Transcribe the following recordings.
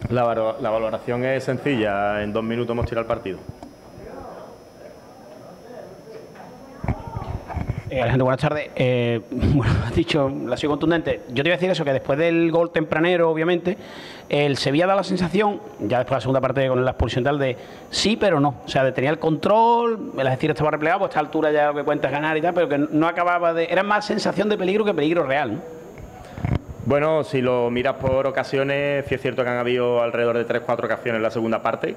La valoración es sencilla, en 2 minutos hemos tirado el partido. Alejandro, buenas tardes. Bueno, has dicho, la ha sido contundente. Yo te iba a decir eso, que después del gol tempranero, obviamente, el Sevilla da la sensación, ya después de la segunda parte con la expulsión tal, de sí, pero no. O sea, de tenía el control, el Algeciras estaba replegado, pues a esta altura ya lo que cuenta es ganar y tal, pero que no acababa de... Era más sensación de peligro que peligro real, ¿no? Bueno, si lo miras por ocasiones, sí es cierto que han habido alrededor de 3-4 ocasiones en la segunda parte,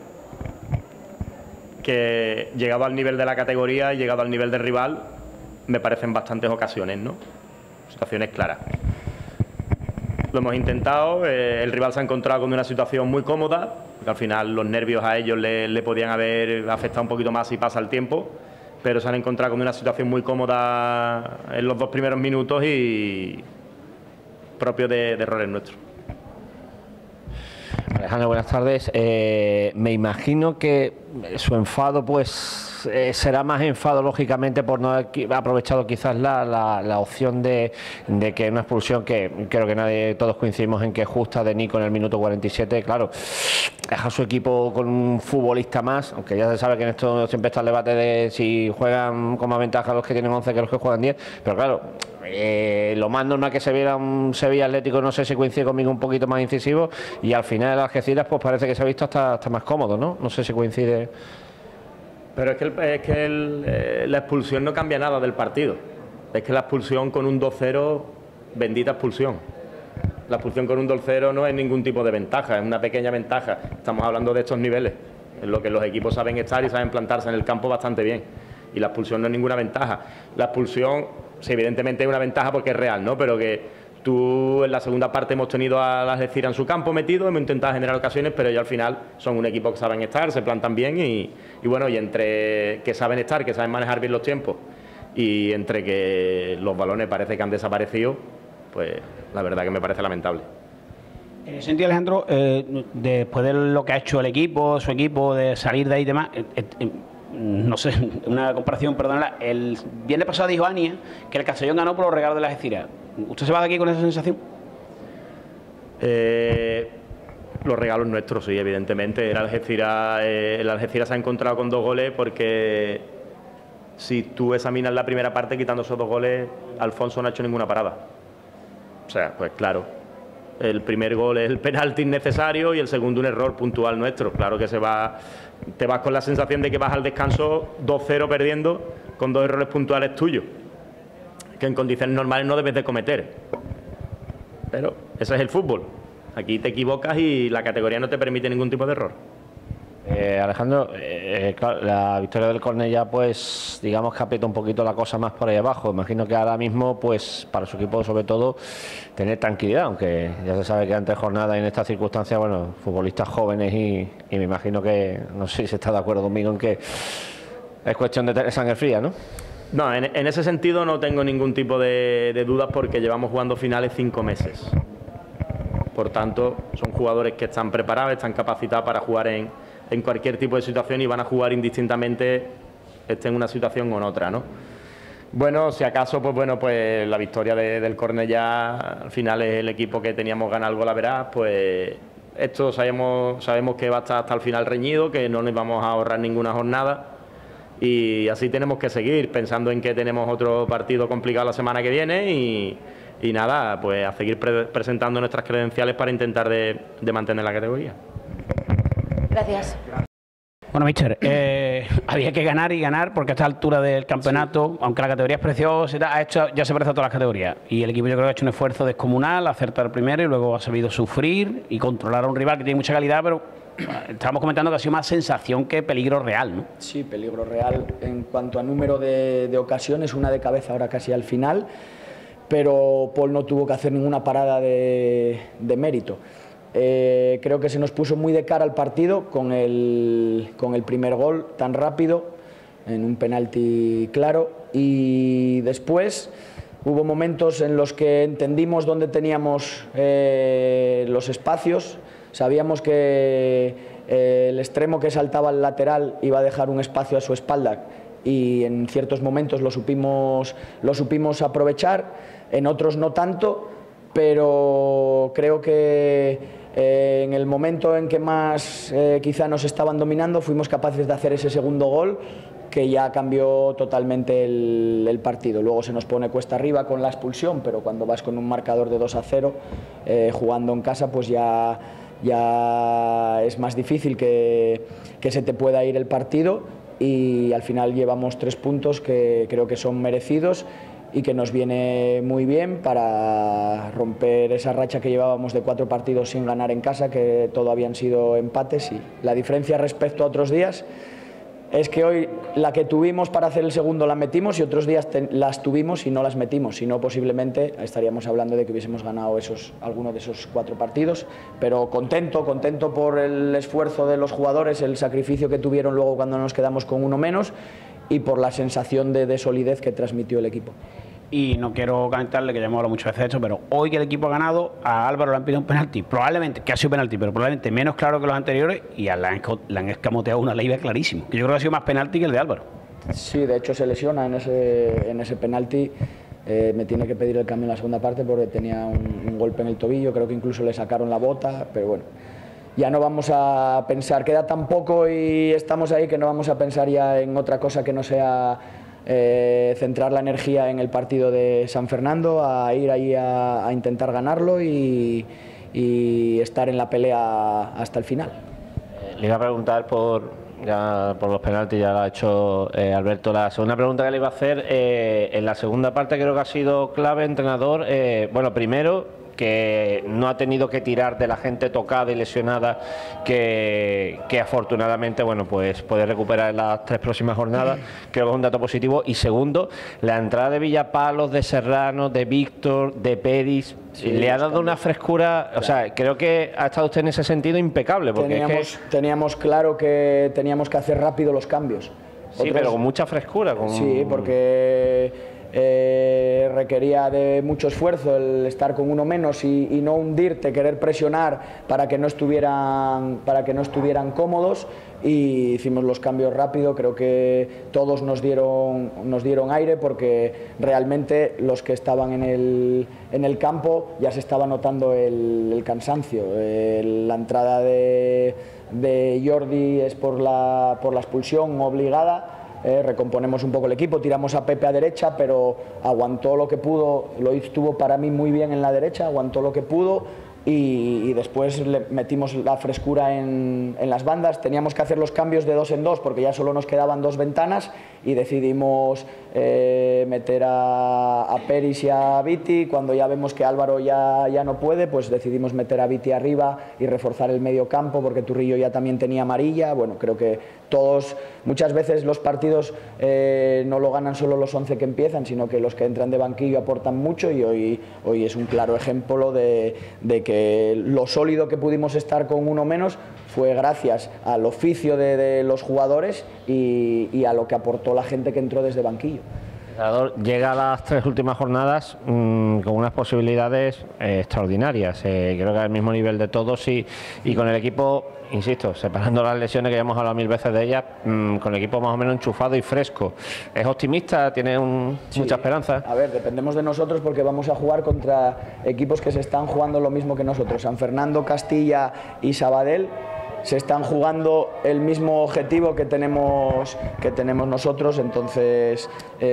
que llegado al nivel de la categoría y llegado al nivel del rival, me parecen bastantes ocasiones, ¿no? Situaciones claras. Lo hemos intentado, el rival se ha encontrado con una situación muy cómoda, porque al final los nervios a ellos le podían haber afectado un poquito más si pasa el tiempo, pero se han encontrado con una situación muy cómoda en los 2 primeros minutos y propio de errores nuestros. Alejandro, buenas tardes. Me imagino que su enfado pues será más enfado lógicamente por no haber aprovechado quizás la opción de que una expulsión que creo que todos coincidimos en que es justa de Nico en el minuto 47, claro, deja a su equipo con un futbolista más, aunque ya se sabe que en esto siempre está el debate de si juegan con más ventaja los que tienen 11 que los que juegan 10, pero claro, lo más normal que se viera un Sevilla Atlético, no sé si coincide conmigo, un poquito más incisivo, y al final el Algeciras pues parece que se ha visto hasta más cómodo, ¿no? No sé si coincide. Pero la expulsión no cambia nada del partido. Es que la expulsión con un 2-0, bendita expulsión. La expulsión con un 2-0 no es ningún tipo de ventaja, es una pequeña ventaja. Estamos hablando de estos niveles, en lo que los equipos saben estar y saben plantarse en el campo bastante bien. Y la expulsión no es ninguna ventaja. La expulsión, sí, evidentemente es una ventaja porque es real, ¿no? Pero que tú en la segunda parte hemos tenido a las Algeciras en su campo metido, hemos intentado generar ocasiones, pero ellos al final son un equipo que saben estar, se plantan bien y bueno, y entre que saben estar, que saben manejar bien los tiempos y entre que los balones parece que han desaparecido, pues la verdad que me parece lamentable. En ese sentido, Alejandro, después de lo que ha hecho el equipo, su equipo, de salir de ahí y demás, no sé, una comparación, perdónala, el viernes pasado dijo Ania que el Castellón ganó por los regalos de las Algeciras. ¿Usted se va de aquí con esa sensación? Los regalos nuestros, sí, evidentemente. El Algeciras se ha encontrado con 2 goles porque si tú examinas la primera parte, quitando esos 2 goles, Alfonso no ha hecho ninguna parada. O sea, pues claro, el primer gol es el penalti innecesario y el segundo un error puntual nuestro. Claro que te vas con la sensación de que vas al descanso 2-0 perdiendo con 2 errores puntuales tuyos, que en condiciones normales no debes de cometer. Pero ese es el fútbol. Aquí te equivocas y la categoría no te permite ningún tipo de error. Alejandro, claro, la victoria del Cornellá pues digamos que aprieta un poquito la cosa más por ahí abajo. Imagino que ahora mismo pues para su equipo sobre todo tener tranquilidad, aunque ya se sabe que antes jornada en estas circunstancias, bueno, futbolistas jóvenes y me imagino que, no sé si se está de acuerdo conmigo en que es cuestión de tener sangre fría, ¿no? No, en ese sentido no tengo ningún tipo de dudas porque llevamos jugando finales 5 meses. Por tanto, son jugadores que están preparados, están capacitados para jugar en cualquier tipo de situación y van a jugar indistintamente, esté en una situación o en otra, ¿no? Bueno, si acaso, pues bueno, pues la victoria del Cornellá al final es el equipo que teníamos ganas al golaveras, pues esto sabemos que va a estar hasta el final reñido, que no nos vamos a ahorrar ninguna jornada y así tenemos que seguir pensando en que tenemos otro partido complicado la semana que viene y nada, pues a seguir presentando nuestras credenciales para intentar de mantener la categoría. Gracias. Bueno, míster, había que ganar y ganar porque a esta altura del campeonato, aunque la categoría es preciosa, ya se parece a todas las categorías. Y el equipo yo creo que ha hecho un esfuerzo descomunal, acertar primero y luego ha sabido sufrir y controlar a un rival que tiene mucha calidad, pero estábamos comentando que ha sido más sensación que peligro real, ¿no? Sí, peligro real en cuanto a número de ocasiones, una de cabeza ahora casi al final, pero Paul no tuvo que hacer ninguna parada de mérito. Creo que se nos puso muy de cara al partido con el primer gol tan rápido en un penalti claro y después hubo momentos en los que entendimos dónde teníamos los espacios, sabíamos que el extremo que saltaba al lateral iba a dejar un espacio a su espalda y en ciertos momentos lo supimos aprovechar, en otros no tanto. pero creo que en el momento en que más quizá nos estaban dominando fuimos capaces de hacer ese segundo gol que ya cambió totalmente el partido. Luego se nos pone cuesta arriba con la expulsión, pero cuando vas con un marcador de 2-0 jugando en casa, pues ya es más difícil que se te pueda ir el partido, y al final llevamos 3 puntos que creo que son merecidos y que nos viene muy bien para romper esa racha que llevábamos de 4 partidos sin ganar en casa, que todo habían sido empates. Y la diferencia respecto a otros días es que hoy la que tuvimos para hacer el segundo la metimos, y otros días las tuvimos y no las metimos. Si no, posiblemente estaríamos hablando de que hubiésemos ganado alguno de esos 4 partidos. Pero contento por el esfuerzo de los jugadores, el sacrificio que tuvieron luego cuando nos quedamos con uno menos, y por la sensación de solidez que transmitió el equipo. Y no quiero comentarle, que ya hemos hablado muchas veces de esto, pero hoy que el equipo ha ganado, a Álvaro le han pedido un penalti, probablemente, que ha sido penalti, pero probablemente menos claro que los anteriores, y le han escamoteado una Leiva clarísimo, que yo creo que ha sido más penalti que el de Álvaro. Sí, de hecho se lesiona en ese penalti. Me tiene que pedir el cambio en la segunda parte porque tenía un golpe en el tobillo, creo que incluso le sacaron la bota, pero bueno, ya no vamos a pensar, queda tan poco y estamos ahí que no vamos a pensar ya en otra cosa que no sea centrar la energía en el partido de San Fernando, a ir ahí a intentar ganarlo y estar en la pelea hasta el final. Le iba a preguntar por los penaltis, ya lo ha hecho Alberto. La segunda pregunta que le iba a hacer, en la segunda parte creo que ha sido clave, entrenador. Bueno, primero, que no ha tenido que tirar de la gente tocada y lesionada, que afortunadamente, bueno, pues puede recuperar en las 3 próximas jornadas. Creo que es un dato positivo. Y segundo, la entrada de Villapalos, de Serrano, de Víctor, de Peris, sí, le ha dado una frescura. Claro. O sea, creo que ha estado usted en ese sentido impecable, porque teníamos claro que teníamos que hacer rápido los cambios. Sí, pero con mucha frescura. Sí, porque requería de mucho esfuerzo el estar con uno menos y no hundirte, querer presionar para que no estuvieran cómodos, y hicimos los cambios rápido. Creo que todos nos dieron aire, porque realmente los que estaban en el campo ya se estaba notando el cansancio. La entrada de Jordi es por la expulsión obligada. Recomponemos un poco el equipo, tiramos a Pepe a derecha, pero aguantó lo que pudo, lo estuvo para mí muy bien en la derecha, aguantó lo que pudo, y después le metimos la frescura en las bandas. Teníamos que hacer los cambios de 2 en 2 porque ya solo nos quedaban 2 ventanas, y decidimos meter a Peris y a Viti. Cuando ya vemos que Álvaro ya no puede, pues decidimos meter a Viti arriba y reforzar el medio campo, porque Turrillo ya también tenía amarilla. Bueno, creo que muchas veces los partidos no lo ganan solo los 11 que empiezan, sino que los que entran de banquillo aportan mucho, y hoy es un claro ejemplo de que lo sólido que pudimos estar con uno menos fue gracias al oficio de los jugadores y a lo que aportó la gente que entró desde banquillo. Llega a las 3 últimas jornadas con unas posibilidades extraordinarias. Creo que al mismo nivel de todos, y con el equipo, insisto, separando las lesiones, que ya hemos hablado 1000 veces de ellas, con el equipo más o menos enchufado y fresco. ¿Es optimista? ¿Tiene mucha esperanza? A ver, dependemos de nosotros, porque vamos a jugar contra equipos que se están jugando lo mismo que nosotros. San Fernando, Castilla y Sabadell se están jugando el mismo objetivo que tenemos nosotros. Entonces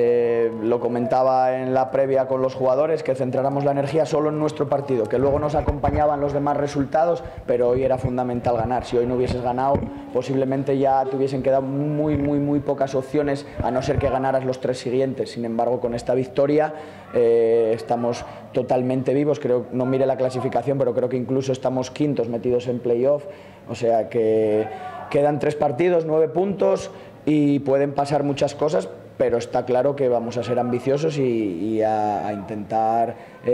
lo comentaba en la previa con los jugadores, que centráramos la energía solo en nuestro partido, que luego nos acompañaban los demás resultados, pero hoy era fundamental ganar. Si hoy no hubieses ganado, posiblemente ya te hubiesen quedado muy pocas opciones, a no ser que ganaras los 3 siguientes. Sin embargo, con esta victoria estamos totalmente vivos. Creo, no mire la clasificación, pero creo que incluso estamos quintos, metidos en playoff. O sea que quedan 3 partidos, 9 puntos, y pueden pasar muchas cosas, pero está claro que vamos a ser ambiciosos y a intentar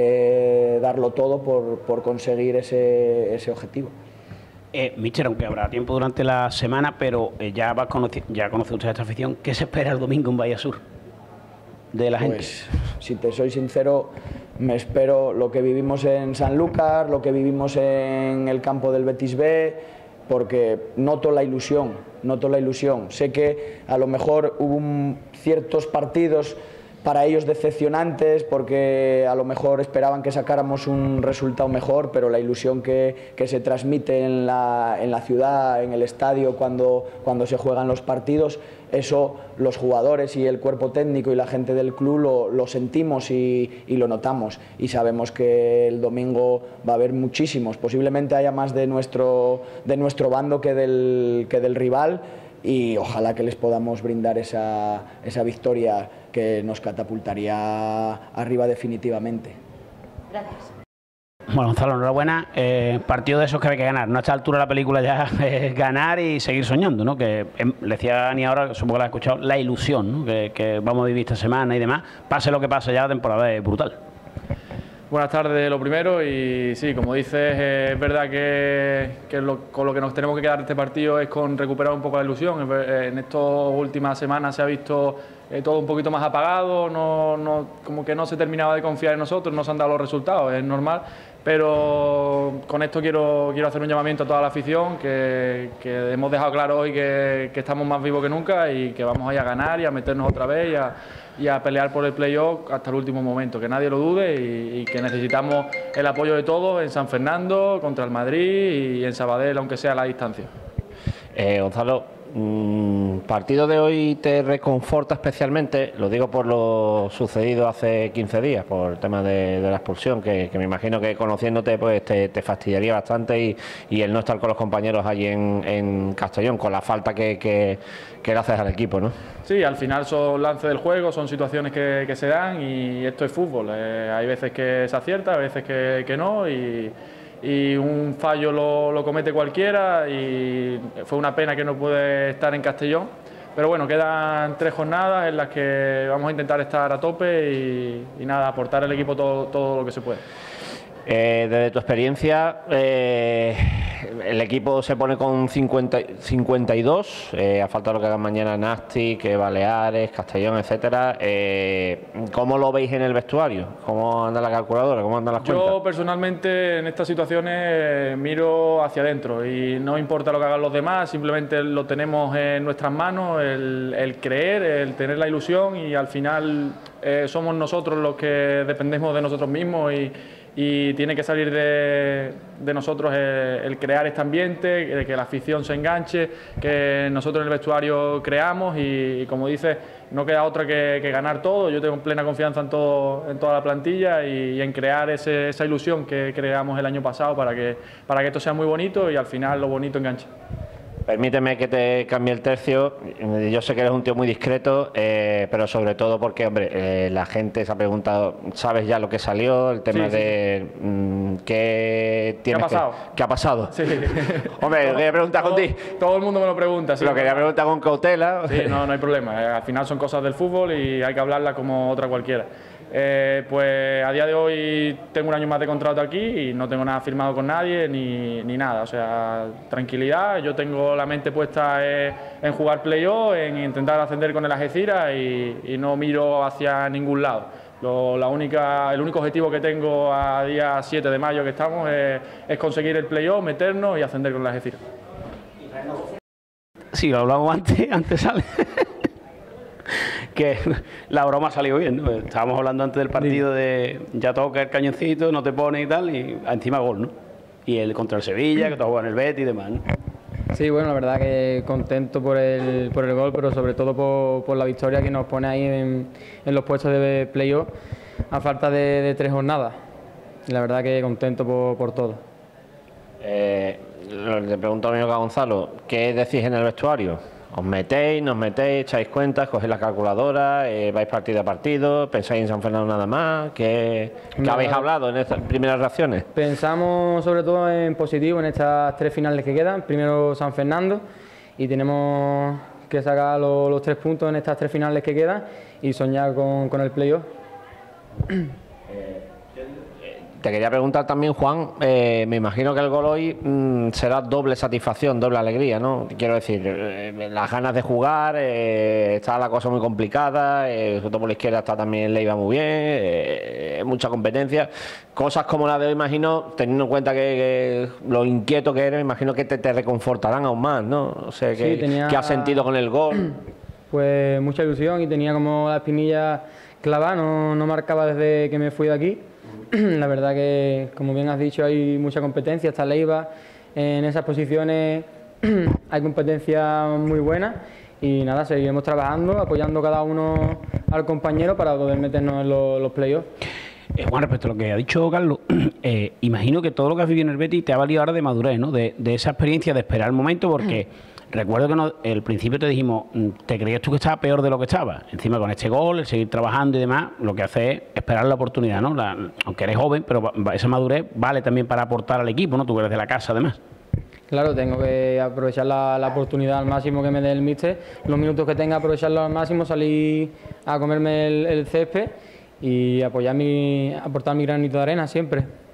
darlo todo por conseguir ese objetivo. Míster, aunque habrá tiempo durante la semana, pero ya conoce usted esta afición, ¿qué se espera el domingo en Bahía Sur de la gente? Pues, si te soy sincero, me espero lo que vivimos en Sanlúcar, lo que vivimos en el campo del Betis B, porque noto la ilusión. Sé que a lo mejor hubo ciertos partidos para ellos decepcionantes porque a lo mejor esperaban que sacáramos un resultado mejor, pero la ilusión que se transmite en la ciudad, en el estadio cuando se juegan los partidos, eso los jugadores y el cuerpo técnico y la gente del club lo sentimos y lo notamos, y sabemos que el domingo va a haber muchísimos, posiblemente haya más de nuestro bando que del rival, y ojalá que les podamos brindar esa victoria que nos catapultaría arriba definitivamente. Gracias. Bueno, Gonzalo, enhorabuena. Partido de esos que hay que ganar. No a esta altura de la película ya ganar y seguir soñando, ¿no? Que le decía Ani ahora, supongo que la has escuchado, la ilusión, ¿no? que vamos a vivir esta semana y demás. Pase lo que pase, ya la temporada es brutal. Buenas tardes, lo primero, y sí, como dices, es verdad que con lo que nos tenemos que quedar de este partido es con recuperar un poco la ilusión. En estas últimas semanas se ha visto todo un poquito más apagado, como que no se terminaba de confiar en nosotros, no se han dado los resultados, es normal, pero con esto quiero hacer un llamamiento a toda la afición, que hemos dejado claro hoy que estamos más vivos que nunca y que vamos a ir a ganar y a meternos otra vez y a pelear por el playoff hasta el último momento, que nadie lo dude, y que necesitamos el apoyo de todos en San Fernando, contra el Madrid y en Sabadell, aunque sea a la distancia. Gonzalo, partido de hoy te reconforta especialmente, lo digo por lo sucedido hace 15 días, por el tema de la expulsión, que me imagino que conociéndote pues te fastidiaría bastante, y el no estar con los compañeros allí en Castellón, con la falta que le haces al equipo, ¿no? Sí, al final son lances del juego, son situaciones que se dan, y esto es fútbol. Hay veces que se acierta, hay veces que no, y un fallo lo comete cualquiera, y fue una pena que no pude estar en Castellón, pero bueno, quedan 3 jornadas en las que vamos a intentar estar a tope y nada, aportar al equipo todo lo que se puede. Desde tu experiencia, el equipo se pone con 52, a falta de lo que hagan mañana Nasti, que Baleares, Castellón, etcétera. ¿Cómo lo veis en el vestuario? ¿Cómo anda la calculadora? ¿Cómo andan las cuentas? Yo personalmente en estas situaciones miro hacia adentro y no importa lo que hagan los demás, simplemente lo tenemos en nuestras manos, el creer, el tener la ilusión, y al final somos nosotros los que dependemos de nosotros mismos, y tiene que salir de nosotros el crear este ambiente, que la afición se enganche, que nosotros en el vestuario creamos, y como dices, no queda otra que ganar todo. Yo tengo plena confianza en toda la plantilla y en crear esa ilusión que creamos el año pasado para que esto sea muy bonito y al final lo bonito enganche. Permíteme que te cambie el tercio. Yo sé que eres un tío muy discreto, pero sobre todo porque, hombre, la gente se ha preguntado, ¿sabes ya lo que salió? El tema de ¿qué ha pasado? ¿Qué ha pasado? Sí. Hombre, lo quería preguntar contigo. Todo el mundo me lo pregunta. Sí, lo quería preguntar con cautela. Sí, no hay problema. Al final son cosas del fútbol y hay que hablarlas como otra cualquiera. Pues a día de hoy tengo un año más de contrato aquí y no tengo nada firmado con nadie ni nada, o sea, tranquilidad. Yo tengo la mente puesta en jugar playoff, en intentar ascender con el Algeciras y no miro hacia ningún lado. El único objetivo que tengo a día 7 de mayo que estamos es conseguir el playoff, meternos y ascender con el Algeciras. Sí, lo hablamos antes sale. Que la broma ha salido bien, ¿no? Estábamos hablando antes del partido de ya toca el cañoncito, no te pone y tal, y encima gol, ¿no? Y el contra el Sevilla, que todo en el Betis y demás, ¿no? Sí, bueno, la verdad que contento por el gol, pero sobre todo por la victoria que nos pone ahí en los puestos de playoff a falta de 3 jornadas. La verdad que contento por todo. Le pregunto a mi amigo Gonzalo, ¿qué decís en el vestuario? ¿Os metéis, nos metéis, echáis cuentas, cogéis la calculadora, vais partido a partido, pensáis en San Fernando nada más? ¿Qué habéis hablado en estas primeras reacciones? Pensamos sobre todo en positivo en estas 3 finales que quedan. Primero San Fernando, y tenemos que sacar los 3 puntos en estas 3 finales que quedan y soñar con el playoff. Te quería preguntar también, Juan, me imagino que el gol hoy será doble satisfacción, doble alegría, ¿no? Quiero decir, las ganas de jugar, está la cosa muy complicada, sobre todo por la izquierda está también Leiva muy bien, mucha competencia. Cosas como la de hoy, imagino, teniendo en cuenta que lo inquieto que eres, me imagino que te reconfortarán aún más, ¿no? O sea, ¿qué has sentido con el gol? Pues mucha ilusión, y tenía como la espinilla clavada, no marcaba desde que me fui de aquí. La verdad que, como bien has dicho, hay mucha competencia, está Leiva, en esas posiciones hay competencia muy buena y nada, seguiremos trabajando, apoyando cada uno al compañero para poder meternos en los playoffs. Juan, respecto a lo que ha dicho Carlos, imagino que todo lo que has vivido en el Betis te ha valido ahora de madurez, ¿no? De esa experiencia de esperar el momento, porque recuerdo que al principio te dijimos, te creías tú que estaba peor de lo que estaba. Encima con este gol, el seguir trabajando y demás, lo que hace es esperar la oportunidad, ¿no? Aunque eres joven, pero esa madurez vale también para aportar al equipo, ¿no? Tú eres de la casa, además. Claro, tengo que aprovechar la oportunidad al máximo que me dé el míster, los minutos que tenga aprovecharlos al máximo, salir a comerme el césped y aportar mi granito de arena siempre.